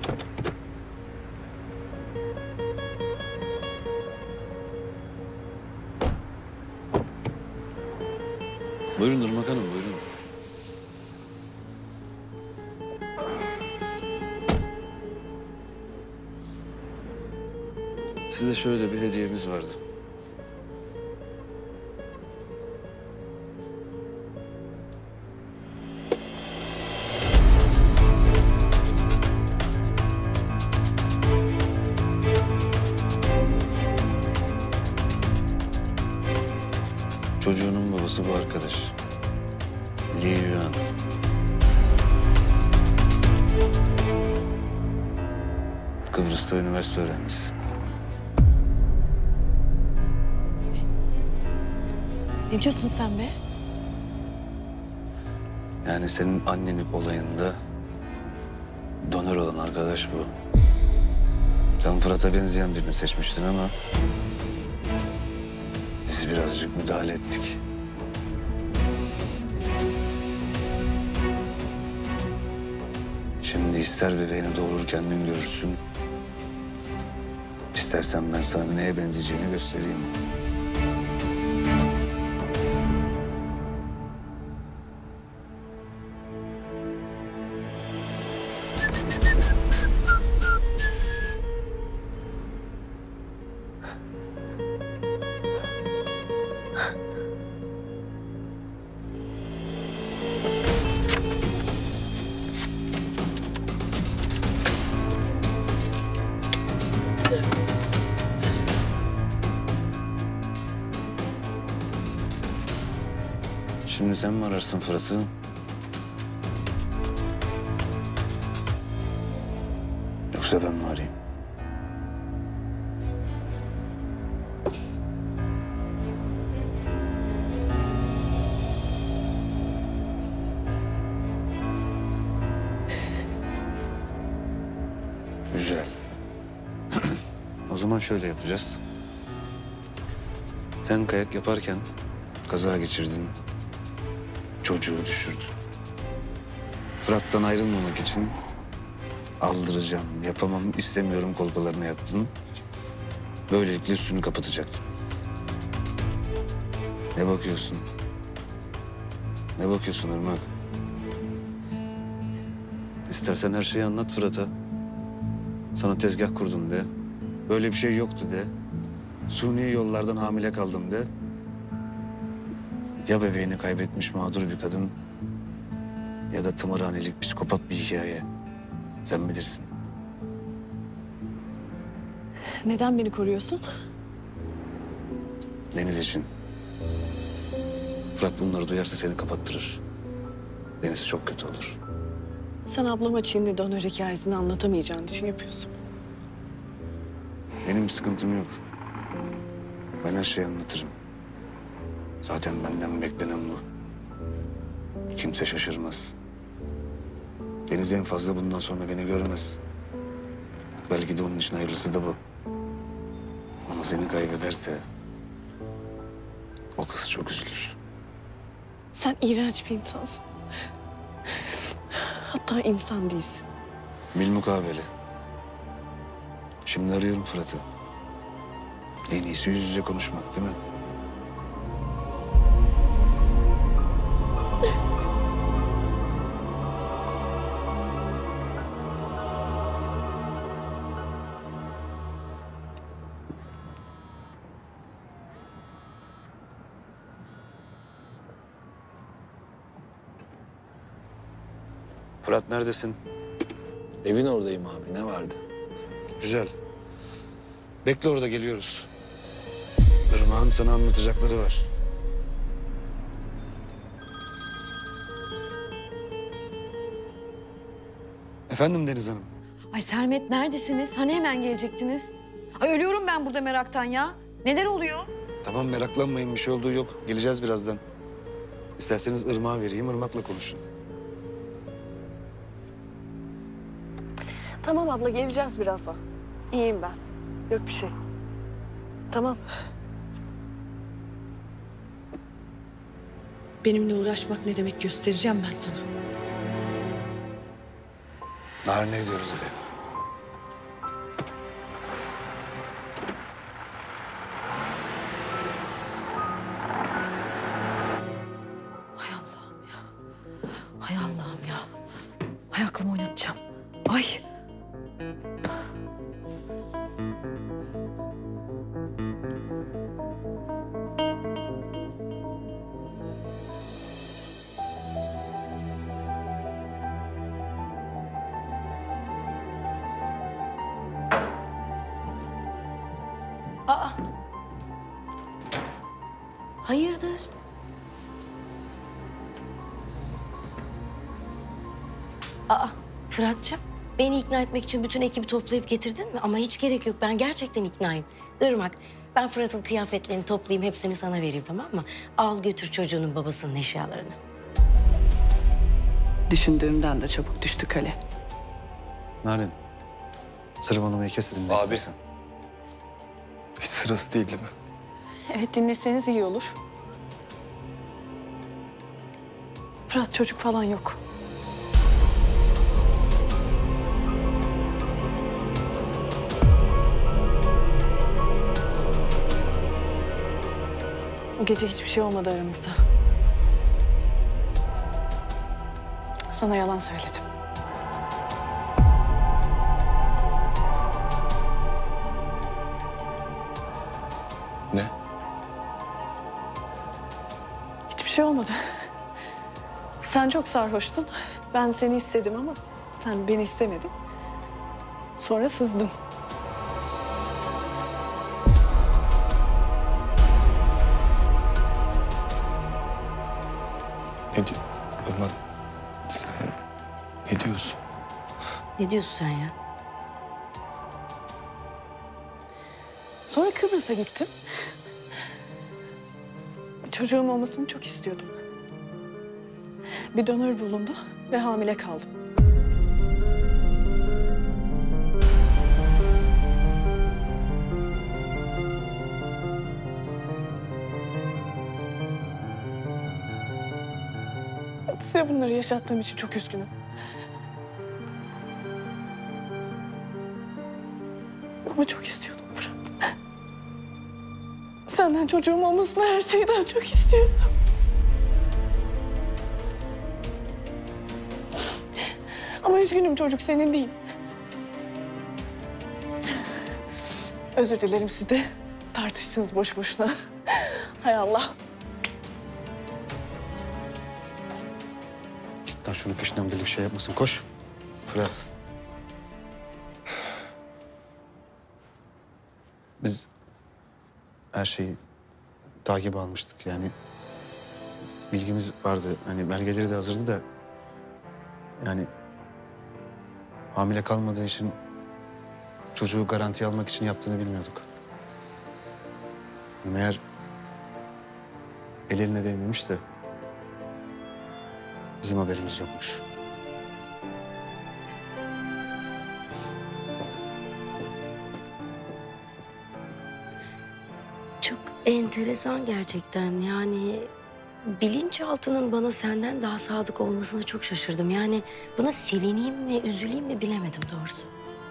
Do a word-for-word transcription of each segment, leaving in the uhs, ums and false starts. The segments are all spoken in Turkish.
Buyurun Irmak Hanım, buyurun. Size şöyle bir hediyemiz vardı. Çocuğunun babası bu arkadaş. Li Yuan. Kıbrıs'ta üniversite öğrencisi. Ne diyorsun sen be? Yani senin annenin olayında donör olan arkadaş bu. Sen Fırat'a benzeyen birini seçmiştin ama biz birazcık müdahale ettik. Şimdi ister bebeğini doğurur kendin görürsün. İstersen ben sana neye benzeyeceğini göstereyim. Şimdi sen mi ararsın Fırat'ı? Yoksa ben mi arayayım? Güzel. O zaman şöyle yapacağız. Sen kayak yaparken kaza geçirdin. Çocuğu düşürdün. Fırat'tan ayrılmamak için aldıracağım, yapamam, istemiyorum kolpalarına yattın. Böylelikle üstünü kapatacaktın. Ne bakıyorsun? Ne bakıyorsun Irmak? İstersen her şeyi anlat Fırat'a. Sana tezgah kurdum de. Böyle bir şey yoktu de. Suni yollardan hamile kaldım de. Ya bebeğini kaybetmiş mağdur bir kadın ya da tımarhanelik psikopat bir hikaye. Sen bilirsin. Neden beni koruyorsun? Deniz için. Fırat bunları duyarsa seni kapattırır. Deniz çok kötü olur. Sen ablama Çinli donör hikayesini anlatamayacağın için yapıyorsun. Benim bir sıkıntım yok. Ben her şeyi anlatırım. Zaten benden beklenen bu. Kimse şaşırmaz. Deniz en fazla bundan sonra beni görmez. Belki de onun için hayırlısı da bu. Ama seni kaybederse o kız çok üzülür. Sen iğrenç bir insansın. Hatta insan değilsin. Bilmukabele. Şimdi arıyorum Fırat'ı. En iyisi yüz yüze konuşmak değil mi? Fırat neredesin? Evin oradayım abi. Ne vardı? Güzel. Bekle orada geliyoruz. Irmak'ın sana anlatacakları var. Efendim Deniz Hanım. Ay Sermet neredesiniz? Hani hemen gelecektiniz? Ay ölüyorum ben burada meraktan ya. Neler oluyor? Tamam meraklanmayın bir şey olduğu yok. Geleceğiz birazdan. İsterseniz Irmak'a vereyim, Irmak'la konuşun. Tamam abla, geleceğiz birazdan. İyiyim ben. Yok bir şey. Tamam. Benimle uğraşmak ne demek göstereceğim ben sana. Narin'e gidiyoruz hele. Hayırdır? Aa, Fırat'cığım, beni ikna etmek için bütün ekibi toplayıp getirdin mi? Ama hiç gerek yok, ben gerçekten iknayım. Irmak, ben Fırat'ın kıyafetlerini toplayayım, hepsini sana vereyim, tamam mı? Al götür çocuğunun babasının eşyalarını. Düşündüğümden de çabuk düştü kale. Narin, zırvalamayı kes dedim. ne Abi. istersen. Hiç sırası değil değil mi? Evet, dinleseniz iyi olur. Fırat, çocuk falan yok. O gece hiçbir şey olmadı aramızda. Sana yalan söyledim. Ne? Hiçbir şey olmadı. Sen çok sarhoştun. Ben seni istedim ama sen beni istemedin. Sonra sızdın. Ne diyor? Irmak, sen ne diyorsun? Ne diyorsun sen ya? Sonra Kıbrıs'a gittim. Çocuğum olmasını çok istiyordum. Bir donör bulundu ve hamile kaldım. Size bunları yaşattığım için çok üzgünüm. Ama çok istiyordum Fırat. Senden çocuğum olmasını her şeyden çok istiyordum. Ama üzgünüm, çocuk senin değil. Özür dilerim, siz de tartıştınız boş boşuna. Hay Allah. Daha şunun peşinden böyle bir şey yapmasın. Koş. Fırat. Biz her şeyi takip almıştık yani. Bilgimiz vardı. Hani belgeleri de hazırdı da. Yani hamile kalmadığı için çocuğu garantiye almak için yaptığını bilmiyorduk. Meğer el eline değmemiş de bizim haberimiz yokmuş. Çok enteresan gerçekten. Yani bilinçaltının bana senden daha sadık olmasına çok şaşırdım. Yani buna sevineyim mi, üzüleyim mi bilemedim doğrusu.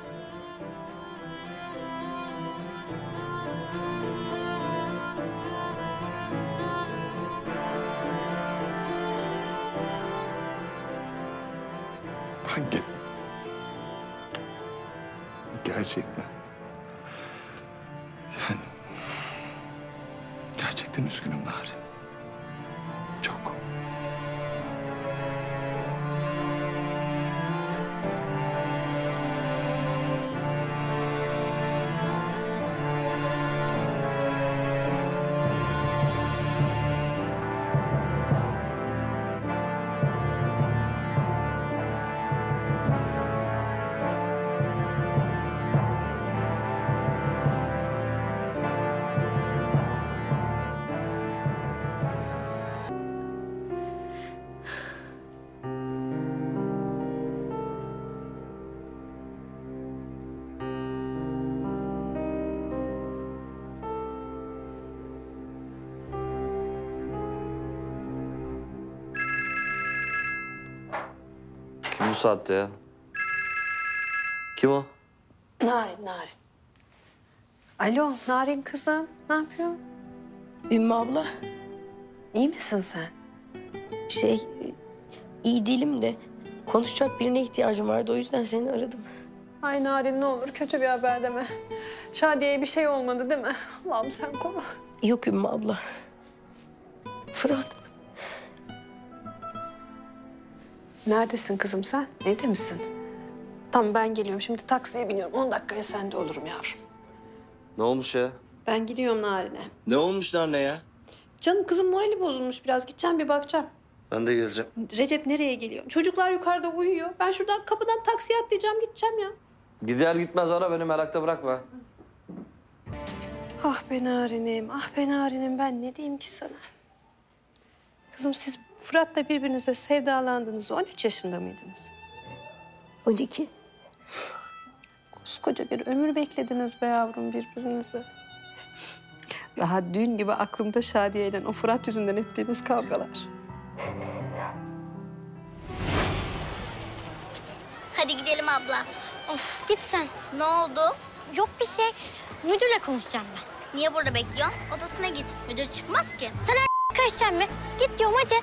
Hangi? Gerçekten. Yani gerçekten üzgünüm Narin. Çok. Kim bu saatte ya? Kim o? Narin, Narin. Alo, Narin kızım. Ne yapıyorsun? Ümmü abla, İyi misin sen? şey iyi değilim de konuşacak birine ihtiyacım vardı. O yüzden seni aradım. Ay Narin, ne olur kötü bir haber deme. Şadiye'ye bir şey olmadı değil mi? Allah'ım sen koru. Yok Ümmü abla. Fırat. Neredesin kızım sen? Evde misin? Tamam, ben geliyorum. Şimdi taksiye biniyorum. On dakikaya sende olurum yavrum. Ne olmuş ya? Ben gidiyorum Narin'e. Ne olmuş lan ne ya? Canım kızım morali bozulmuş biraz. Gideceğim bir bakacağım. Ben de geleceğim. Recep nereye geliyor? Çocuklar yukarıda uyuyor. Ben şuradan kapıdan taksiye atlayacağım gideceğim ya. Gider gitmez ara beni merakta bırakma. Ah be Narinim, ah be Narinim. Ben ne diyeyim ki sana? Kızım siz Fırat'la birbirinize sevdalandığınızda on üç yaşında mıydınız? on iki. Koskoca bir ömür beklediniz be yavrum birbirinizi. Daha dün gibi aklımda Şadiye'yle o Fırat yüzünden ettiğiniz kavgalar. Hadi gidelim abla. Of git sen. Ne oldu? Yok bir şey. Müdürle konuşacağım ben. Niye burada bekliyorsun? Odasına git. Müdür çıkmaz ki. Sen her karışacaksın mı? Git diyorum hadi.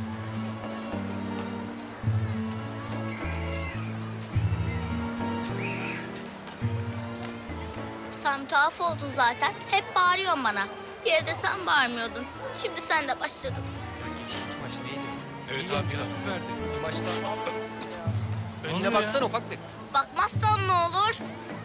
Sen tuhaf oldun zaten. Hep bağırıyorsun bana. Bir yerde sen bağırmıyordun. Şimdi sen de başladın. Maç neydi? Evet abi ya süperdi. Bir maçta. Önüne baksana ufaklık. Bakmazsan ne olur?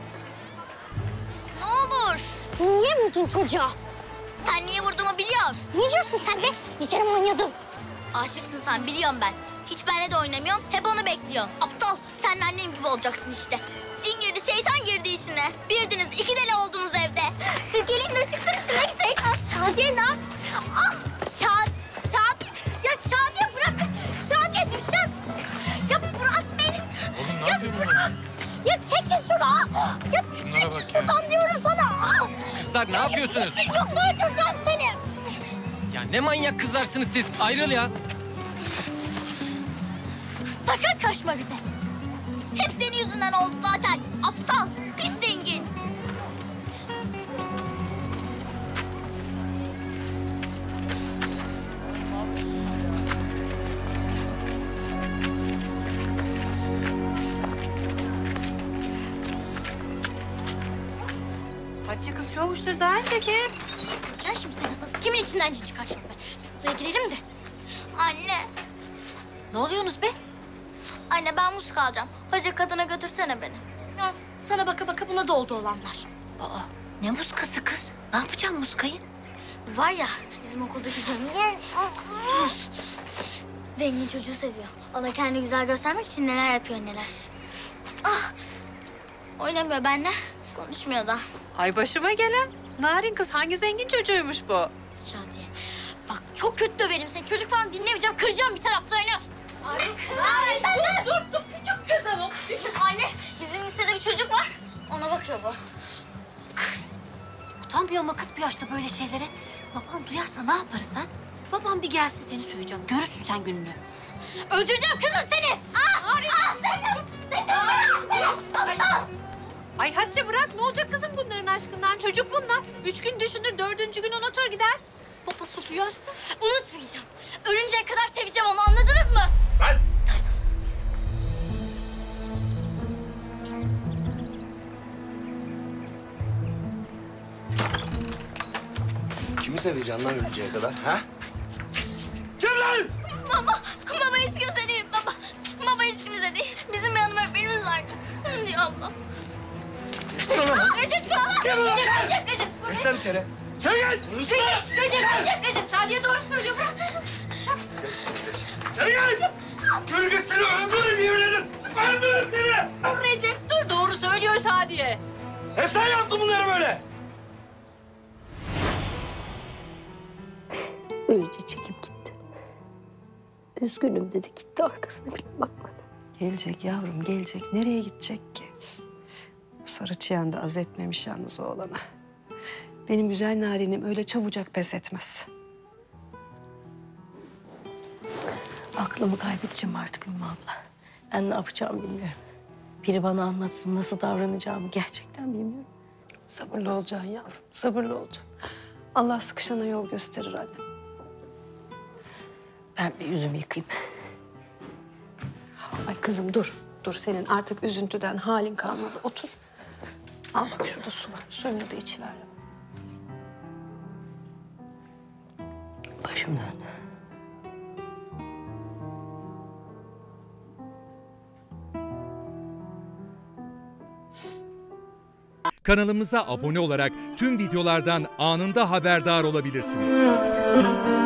Ne olur? Niye vurdun çocuğa? Sen niye vurduğumu biliyorsun. Ne diyorsun sen de? İçerim oynadım. Aşıksın sen biliyorum ben. Hiç benimle de oynamıyorsun. Hep onu bekliyorsun. Aptal. Sen de annem gibi olacaksın işte. Cin girdi, şeytan girdi içine. Birdiniz, iki deli oldunuz evde. Silkeliğinle çıksın içindeki şeytan. Şadiye ne yap? Ah! Şad... Şadiye... Ya Şadiye bırak. Şadiye düşeceksin. Ya bırak beni. Oğlum ne Ya yapıyor bunlar? bırak. Ya çekil şunu. Ya Şunlara çekil bak ya. şuradan diyorum sana. Ah! Kızlar ne yapıyorsunuz? Çekil, yoksa öldüreceğim seni. Ya ne manyak kızlarsınız siz. Ayrıl ya. Sakın karışma bize. Hep senin yüzünden oldu zaten. Aptal, pis zengin. Hatice kız şu avuçları daha önce kes. Can şimdi sen nasıl? Kimin içinden cin çıkartıyorum ben? Odaya girelim de. Anne, Ne oluyorsunuz be? anne ben muska alacağım. Hacı kadına götürsene beni. Ya sana baka baka buna doldu olanlar. Aa, ne muskası kız? Ne yapacağım muskayı? Var ya bizim okuldaki zengin. Zengin çocuğu seviyor. Ona kendini güzel göstermek için neler yapıyor neler. Ah! Oynamıyor benimle. Konuşmuyor da. Ay başıma gelen. Narin kız hangi zengin çocuğuymuş bu? Şadiye. Bak çok kötü döverim seni. Çocuk falan dinlemeyeceğim. Kıracağım bir taraflarını. Ay, ay sen de dur, dur. Küçük kızım o. Küçük. Anne bizim lisede bir çocuk var. Ona bakıyor bu. Kız, utanmıyor mu kız bu yaşta böyle şeylere? Baban duyarsa ne yaparız ha? Babam bir gelsin seni söyleyeceğim. Görürsün sen gününü. Öldüreceğim kızım seni. Ah! Ah! Seçim! Seçim! Aptal! Ay Hatice bırak ne olacak kızım bunların aşkından? Çocuk bunlar. Üç gün düşünür, dördüncü gün unutur gider. Babası duyarsa? Unutmayacağım. Ölünceye kadar seveceğim onu anladınız mı? Kimi seveceksin lan ölünceye kadar ha? Baba, baba hiç kimse değil baba. Baba hiç kimse değil. Bizim bir hanım öğretmenimiz vardı. Diyor abla. Recep ya. Recep, Recep, Recep. Geç lan içeri. Recep, Recep, Recep, Recep. Şadiye doğru söylüyor. Bırak. İçeri gel. Yürü git seni öldürürüm yemin ederim. Öldürürüm seni. Dur Recep dur doğru söylüyor Şadiye. Hep sen yaptın bunları böyle. Öylece çekip gitti. Üzgünüm dedi gitti arkasına bile bakmadı. Gelecek yavrum gelecek. Nereye gidecek ki? Bu sarı çıyan da az etmemiş yalnız oğlana. Benim güzel Narinim öyle çabucak pes etmez. Aklımı kaybedeceğim artık Ümmü abla. Ben ne yapacağımı bilmiyorum. Biri bana anlatsın nasıl davranacağımı gerçekten bilmiyorum. Sabırlı olacaksın yavrum, sabırlı olacaksın. Allah sıkışana yol gösterir anne. Ben bir yüzümü yıkayayım. Ay kızım dur, dur senin artık üzüntüden halin kalmadı. Otur. Al bak şurada su var, suyunu da içiver. Başım döndü. Kanalımıza abone olarak tüm videolardan anında haberdar olabilirsiniz. Müzik